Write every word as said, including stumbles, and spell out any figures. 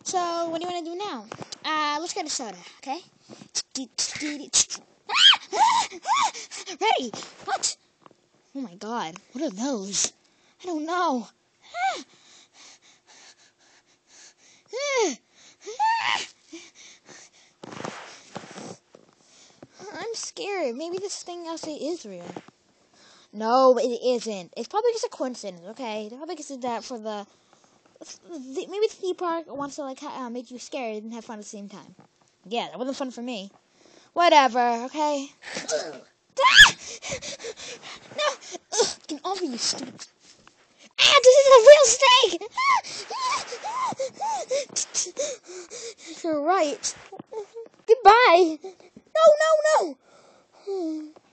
So, what do you want to do now? Uh, let's get a soda, okay? Ready? What? Oh my god, what are those? I don't know. I'm scared. Maybe this thing outside is real. No, it isn't. It's probably just a coincidence, okay? They probably just did that for the... the maybe the theme park wants to, like, uh, make you scared and have fun at the same time. Yeah, that wasn't fun for me. Whatever, okay? No! Ugh, get over, you stupid... Ah, this is a real snake! You're right. Goodbye. No, no, no.